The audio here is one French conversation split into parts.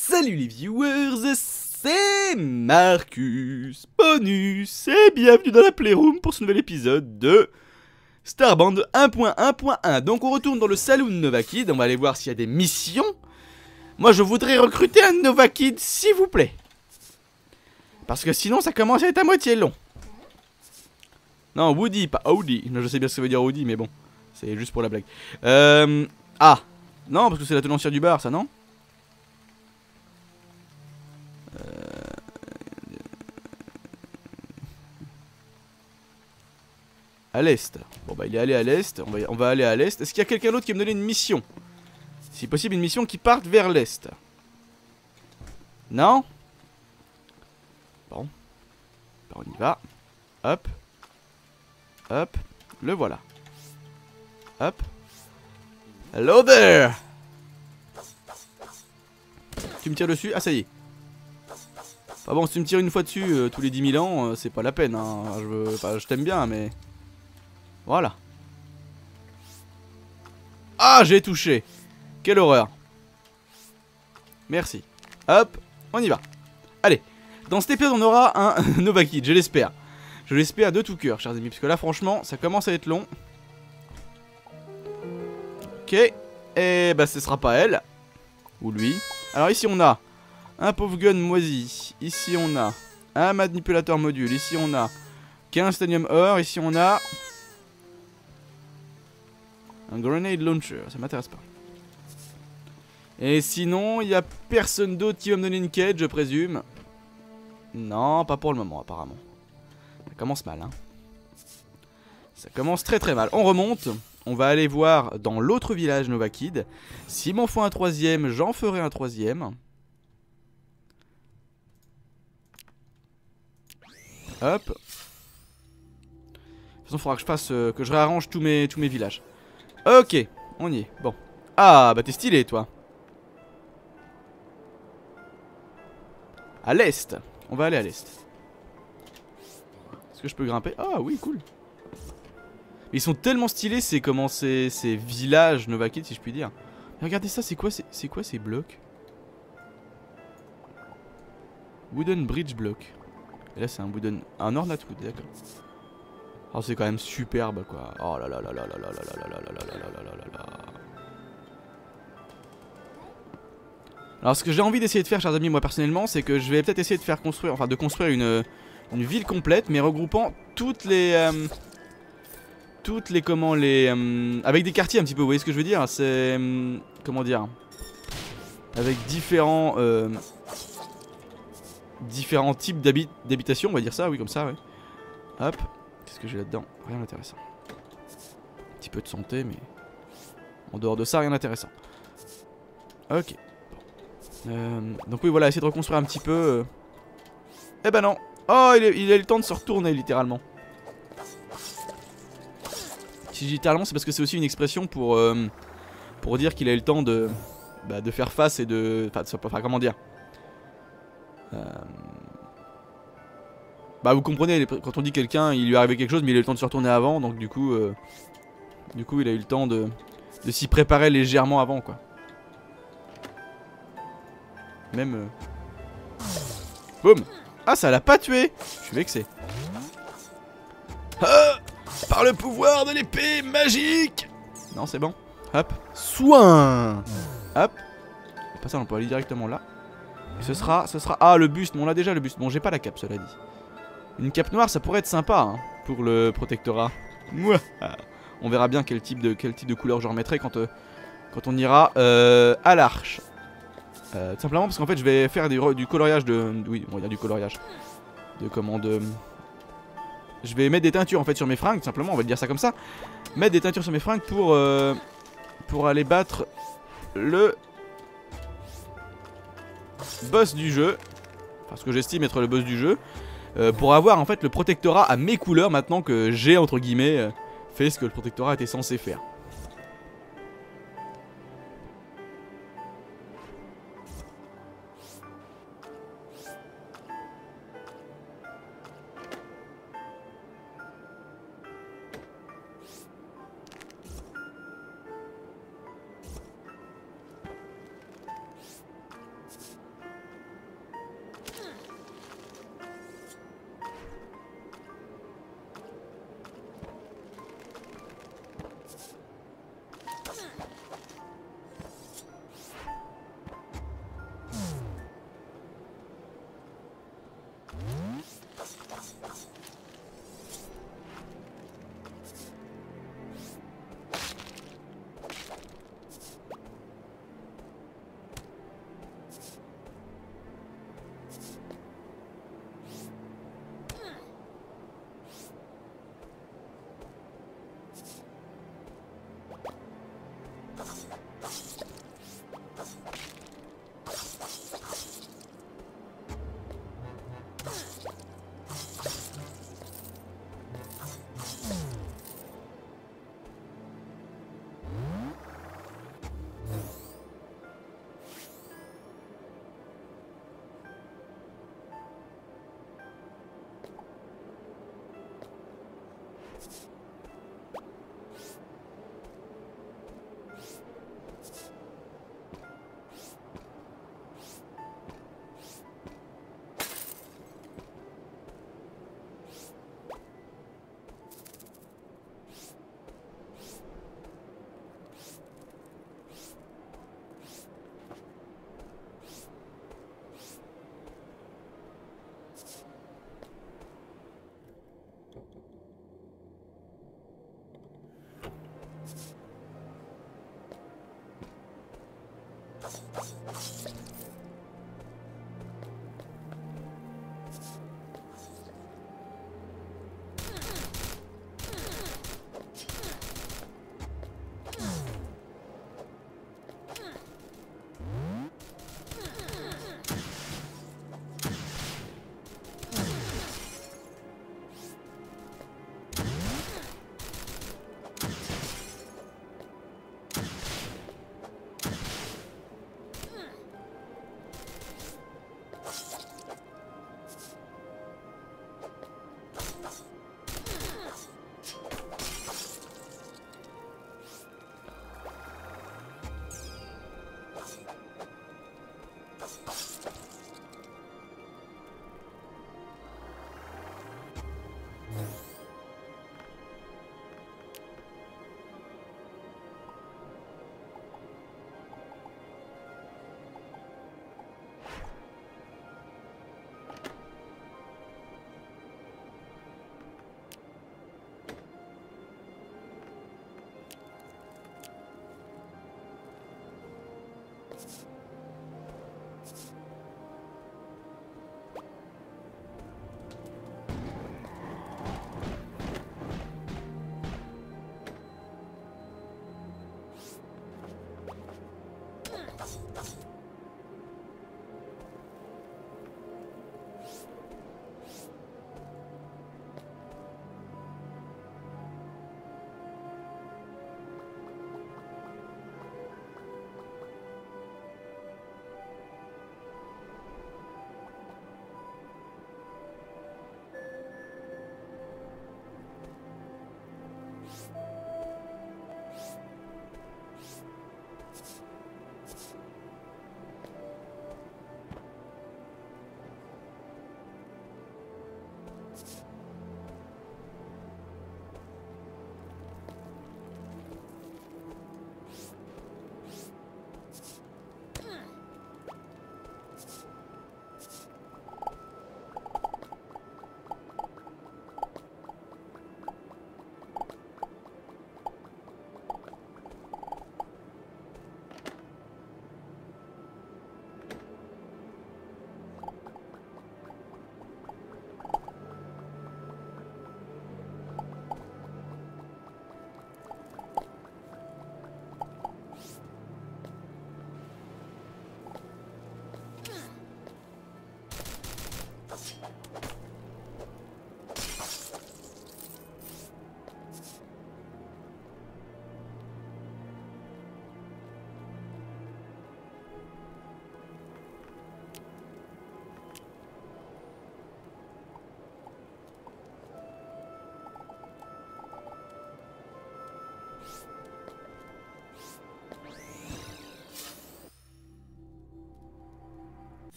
Salut les viewers, c'est Marcus Bonus et bienvenue dans la Playroom pour ce nouvel épisode de Starband 1.1.1. Donc on retourne dans le Saloon Nova Kid, on va aller voir s'il y a des missions. Moi je voudrais recruter un Nova Kid s'il vous plaît. Parce que sinon ça commence à être à moitié long. Non, Woody, pas Audi. Je sais bien ce que ça veut dire Woody, mais bon, c'est juste pour la blague. Ah, non, parce que c'est la tenancière du bar, ça, non? À l'est. Bon bah il est allé à l'est, on va aller à l'est. Est-ce qu'il y a quelqu'un d'autre qui va me donner une mission? Si possible une mission qui parte vers l'est. Non? Bon. Bah, on y va. Hop. Hop. Le voilà. Hop. Hello there. Tu me tires dessus? Ah ça y est. Enfin bon, si tu me tires une fois dessus tous les 10 000 ans, c'est pas la peine hein. Je t'aime bien mais... Voilà. Ah, j'ai touché. Quelle horreur. Merci. Hop, on y va. Allez, dans cet épisode on aura un Nova Kid, je l'espère. Je l'espère de tout cœur, chers amis, parce que là franchement, ça commence à être long. Ok, et bah ce sera pas elle. Ou lui. Alors ici on a un pauvre gun moisi. Ici on a un manipulateur module. Ici on a 15 stadium or. Ici on a... un grenade launcher, ça m'intéresse pas. Et sinon, il y a personne d'autre qui va me donner une quête, je présume. Non, pas pour le moment, apparemment. Ça commence mal, hein. Ça commence très très mal. On remonte. On va aller voir dans l'autre village Nova Kid. S'il m'en faut un troisième, j'en ferai un troisième. Hop. De toute façon, il faudra que je fasse, que je réarrange tous mes villages. Ok, on y est, bon. Ah, bah t'es stylé, toi. À l'est. On va aller à l'est. Est-ce que je peux grimper? Ah oui, cool. Ils sont tellement stylés, c'est comment ces villages Nova Kid, si je puis dire. Mais regardez ça, c'est quoi ces blocs? Wooden bridge block. Et là, c'est un ornate wood, d'accord. Oh, c'est quand même superbe, quoi. Oh là là là là là là là là là là là là là là là. Alors, ce que j'ai envie d'essayer de faire, chers amis, moi personnellement, c'est que je vais peut-être essayer de faire construire, enfin, de construire une ville complète, mais regroupant toutes les, avec des quartiers un petit peu. Vous voyez ce que je veux dire? C'est, comment dire, avec différents types d'habitations, on va dire ça, oui, comme ça, oui. Hop. Qu'est-ce que j'ai là-dedans? Rien d'intéressant. Un petit peu de santé, mais... en dehors de ça, rien d'intéressant. Ok. Donc oui, voilà, essayer de reconstruire un petit peu... Eh ben non. Oh, il a eu le temps de se retourner, littéralement. Si je dis littéralement, c'est parce que c'est aussi une expression pour dire qu'il a eu le temps de faire face et de... Enfin, comment dire, bah vous comprenez, quand on dit quelqu'un, il lui est arrivé quelque chose mais il a eu le temps de se retourner avant. Donc du coup il a eu le temps de s'y préparer légèrement avant quoi. Même boum. Ah ça l'a pas tué. Je suis vexé. Ah, par le pouvoir de l'épée magique. Non c'est bon. Hop. Soin. Hop. Pas ça on peut aller directement là. Et ce sera... Ah le buste, bon on a déjà le buste. Bon j'ai pas la cape cela dit. Une cape noire ça pourrait être sympa hein, pour le protectorat. Mouah. On verra bien quel type de couleur je remettrai quand on ira à l'arche. Tout simplement parce qu'en fait je vais faire du coloriage de... Oui on va dire du coloriage. Je vais mettre des teintures en fait sur mes fringues, tout simplement on va dire ça comme ça. Mettre des teintures sur mes fringues pour aller battre le boss du jeu. Enfin ce que j'estime être le boss du jeu. Pour avoir en fait le protectorat à mes couleurs maintenant que j'ai entre guillemets fait ce que le protectorat était censé faire.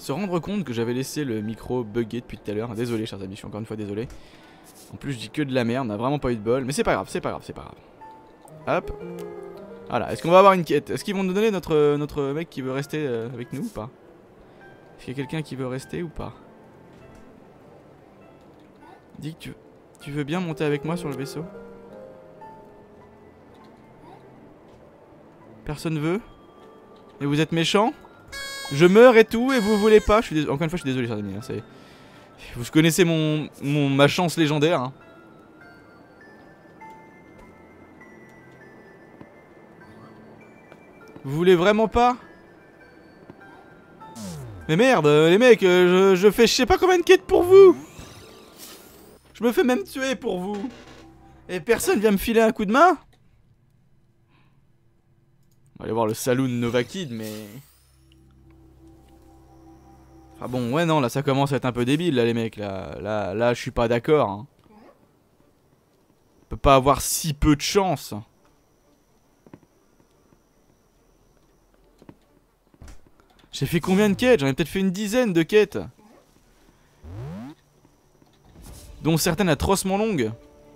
se rendre compte que j'avais laissé le micro bugger depuis tout à l'heure. Désolé chers amis, je suis encore une fois désolé. En plus je dis que de la merde, on a vraiment pas eu de bol. Mais c'est pas grave, c'est pas grave, c'est pas grave. Hop. Voilà, est-ce qu'on va avoir une quête? Est-ce qu'ils vont nous donner notre mec qui veut rester avec nous ou pas? Est-ce qu'il y a quelqu'un qui veut rester ou pas? Dis que tu veux bien monter avec moi sur le vaisseau? Personne veut? Et vous êtes méchant? Je meurs et tout et vous voulez pas? Encore une fois je suis désolé chers amis, hein, vous connaissez ma chance légendaire hein. Vous voulez vraiment pas? Mais merde les mecs, je fais je sais pas combien de quêtes pour vous. Je me fais même tuer pour vous. Et personne vient me filer un coup de main? On va aller voir le saloon Nova Kid mais... Ah bon ouais non là ça commence à être un peu débile là les mecs là je suis pas d'accord hein. On peut pas avoir si peu de chance. J'ai fait combien de quêtes? J'en ai peut-être fait une dizaine de quêtes. Dont certaines atrocement longues.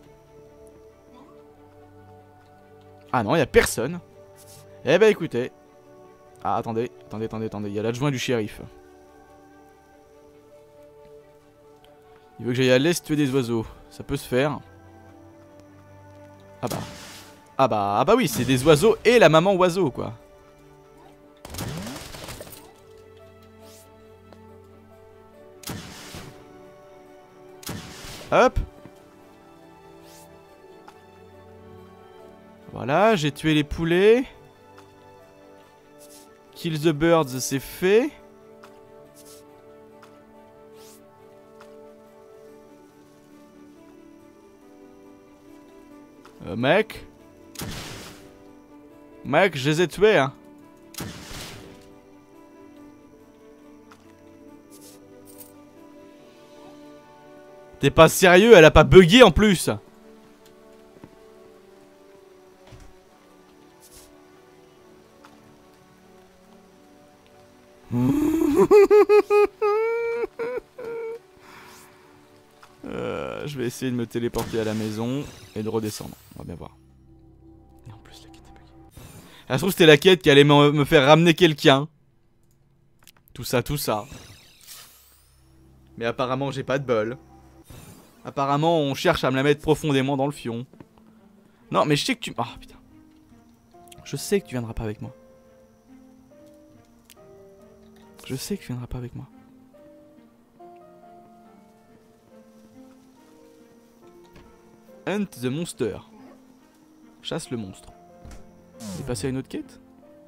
Ah non, y a personne. Eh bah écoutez. Ah attendez, il y a l'adjoint du shérif. Il veut que j'aille à l'est tuer des oiseaux. Ça peut se faire. Ah bah oui, c'est des oiseaux et la maman oiseau quoi. Hop. Voilà, j'ai tué les poulets. Kill the birds, c'est fait. Mec, je les ai tués hein. T'es pas sérieux, elle a pas bugué en plus. Je vais essayer de me téléporter à la maison et de redescendre. On va bien voir. Et en plus la quête est buggée. Ça se trouve c'était la quête qui allait me faire ramener quelqu'un. Tout ça. Mais apparemment j'ai pas de bol. Apparemment on cherche à me la mettre profondément dans le fion. Non mais je sais que tu... Ah putain. Je sais que tu viendras pas avec moi. Je sais que tu viendras pas avec moi. Hunt the monster. Chasse le monstre. On est passé à une autre quête?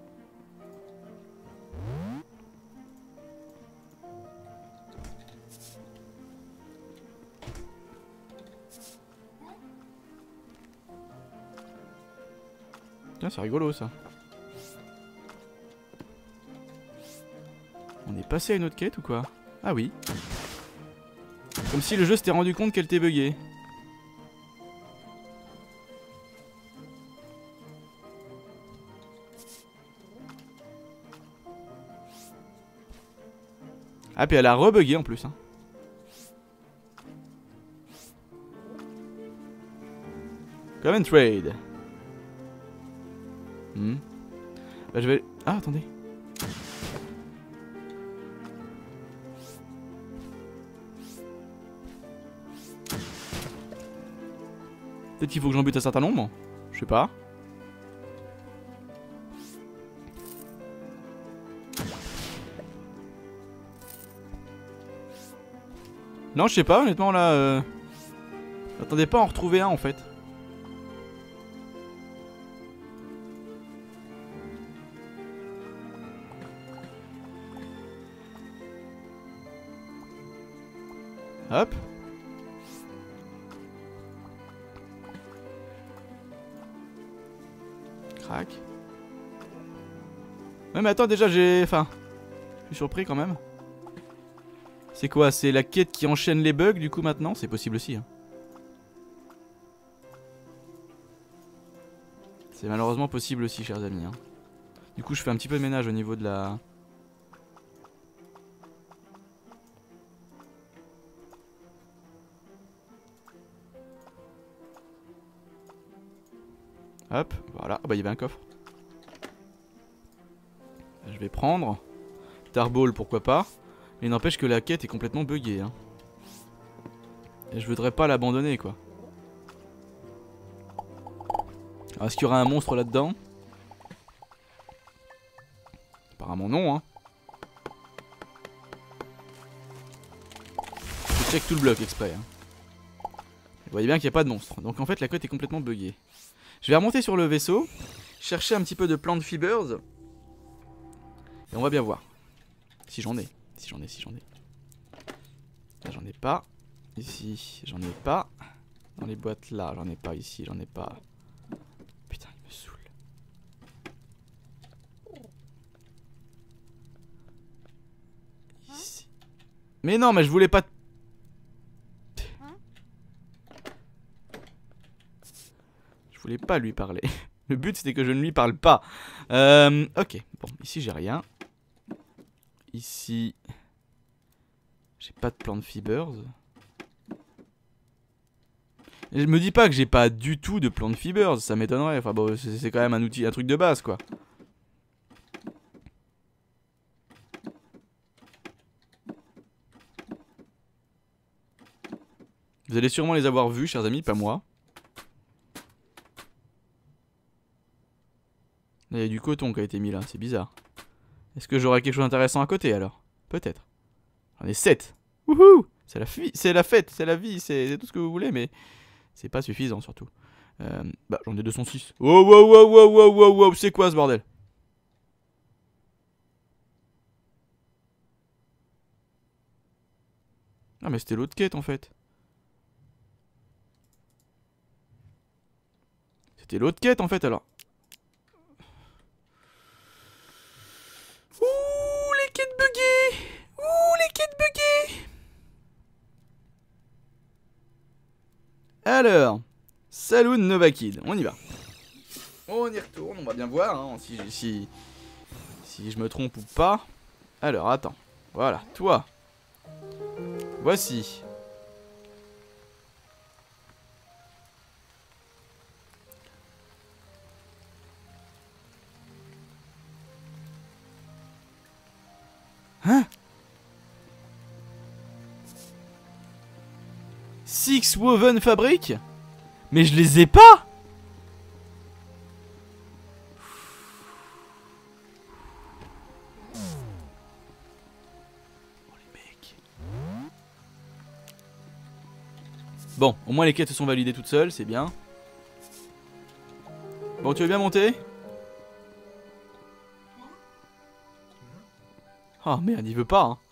Tiens, c'est rigolo ça. On est passé à une autre quête ou quoi? Ah oui. Comme si le jeu s'était rendu compte qu'elle était buggée. Ah puis elle a rebugué en plus hein. Come and trade. Bah je vais... Ah attendez. Peut-être qu'il faut que j'en bute un certain nombre. Je sais pas. Non je sais pas honnêtement là j'attendais pas à en retrouver un en fait. Hop. Crac. Ouais mais attends déjà j'ai... Enfin... Je suis surpris quand même. C'est quoi? C'est la quête qui enchaîne les bugs du coup maintenant? C'est possible aussi hein. C'est malheureusement possible aussi chers amis hein. Du coup je fais un petit peu de ménage au niveau de la... Hop, voilà. Ah bah il y avait un coffre. Je vais prendre. Tarball, pourquoi pas. Mais il n'empêche que la quête est complètement buggée. Hein. Et je voudrais pas l'abandonner quoi. Est-ce qu'il y aura un monstre là-dedans? Apparemment non hein. Je check tout le bloc exprès hein. Vous voyez bien qu'il n'y a pas de monstre. Donc en fait la quête est complètement buggée. Je vais remonter sur le vaisseau. Chercher un petit peu de plant fibers. Et on va bien voir. Si j'en ai. Si j'en ai. Là j'en ai pas. Ici j'en ai pas. Dans les boîtes là j'en ai pas. Ici j'en ai pas. Putain il me saoule. Ici. Mais non mais je voulais pas... Je voulais pas lui parler. Le but c'était que je ne lui parle pas. Ok. Bon ici j'ai rien. Ici j'ai pas de plant fibers. Et je me dis pas que j'ai pas du tout de plant fibers, ça m'étonnerait. Enfin bon, c'est quand même un outil, un truc de base quoi. Vous allez sûrement les avoir vus, chers amis, pas moi. Il y a du coton qui a été mis là, c'est bizarre. Est-ce que j'aurai quelque chose d'intéressant à côté alors? Peut-être. J'en ai 7. Wouhou! C'est la fête, c'est la vie, c'est tout ce que vous voulez, mais c'est pas suffisant surtout. Bah j'en ai 206. Wow wow wow wow wow wow wow, c'est quoi ce bordel? Ah mais c'était l'autre quête en fait. C'était l'autre quête en fait alors. Ouh les quêtes buggées. Ouh les quêtes buggées. Alors, Saloon Nova Kid, on y va. On y retourne, on va bien voir hein, si je me trompe ou pas. Alors, attends. Voilà, toi. Voici. Hein? Six Woven Fabric? Mais je les ai pas! Bon, au moins les quêtes se sont validées toutes seules, c'est bien. Bon, tu veux bien monter? Ah merde, il veut pas hein.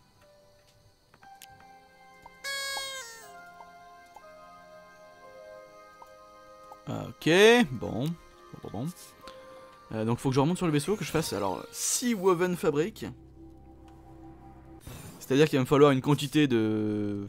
Ok, bon. Donc faut que je remonte sur le vaisseau, que je fasse alors 6 Woven Fabric. C'est-à-dire qu'il va me falloir une quantité de...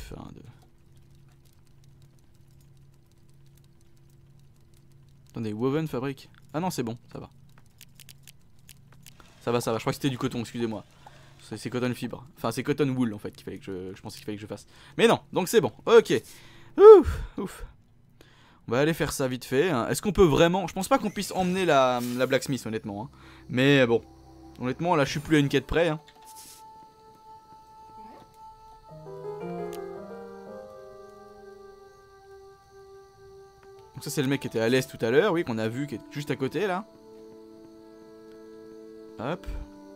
Attendez, Woven Fabric. Ah non, c'est bon, ça va. Ça va, je crois que c'était du coton, excusez-moi. C'est cotton fibre. Enfin, c'est cotton wool en fait qu'il fallait que je pensais qu'il fallait que je fasse. Mais non, donc c'est bon, ok. Ouf. On va aller faire ça vite fait. Hein. Est-ce qu'on peut vraiment... Je pense pas qu'on puisse emmener la blacksmith honnêtement. Hein. Mais bon, honnêtement là je suis plus à une quête près. Hein. Donc ça c'est le mec qui était à l'est tout à l'heure, oui, qu'on a vu, qui est juste à côté là. Hop.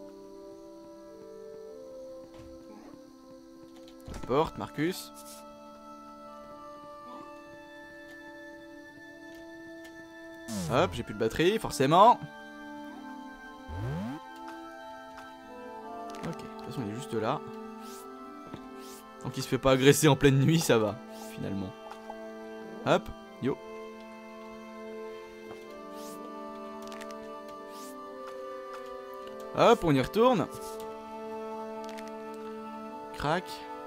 La porte, Marcus. Hop, j'ai plus de batterie, forcément. Ok, de toute façon il est juste là. Donc il se fait pas agresser en pleine nuit, ça va, finalement. Hop, yo. Hop, on y retourne. Crac.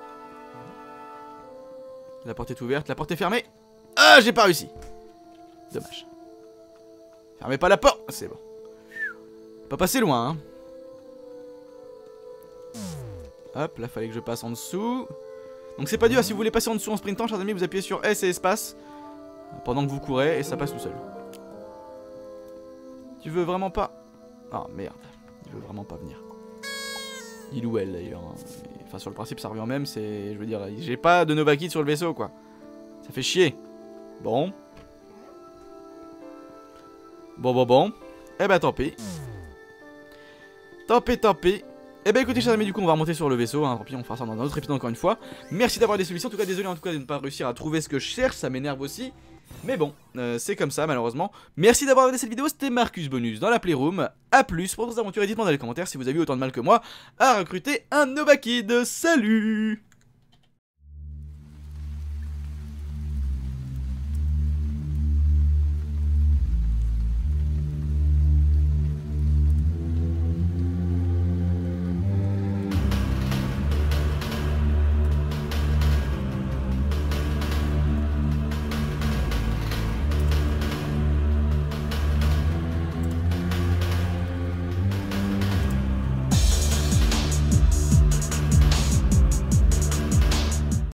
La porte est ouverte, la porte est fermée. Ah, j'ai pas réussi. Dommage. Fermez pas la porte. C'est bon. Pas passer loin, hein. Hop, là fallait que je passe en dessous. Donc c'est pas dur, si vous voulez passer en dessous en sprintant, chers amis, vous appuyez sur S et espace pendant que vous courez et ça passe tout seul. Tu veux vraiment pas... Ah merde, il veut vraiment pas venir. Il ou elle d'ailleurs. Hein. Enfin sur le principe ça revient au même, c'est... Je veux dire, j'ai pas de Nova Kid sur le vaisseau quoi. Ça fait chier. Bon. Bon. Eh bah tant pis. Tant pis. Eh bah écoutez chers amis, du coup on va remonter sur le vaisseau, hein. Tant pis, on fera ça dans un autre épisode encore une fois. Merci d'avoir des solutions, en tout cas désolé en tout cas de ne pas réussir à trouver ce que je cherche, ça m'énerve aussi. Mais bon, c'est comme ça malheureusement. Merci d'avoir regardé cette vidéo, c'était Marcus Bonus dans la Playroom. A plus pour d'autres aventures, et dites-moi dans les commentaires si vous avez eu autant de mal que moi à recruter un Nova Kid. Salut!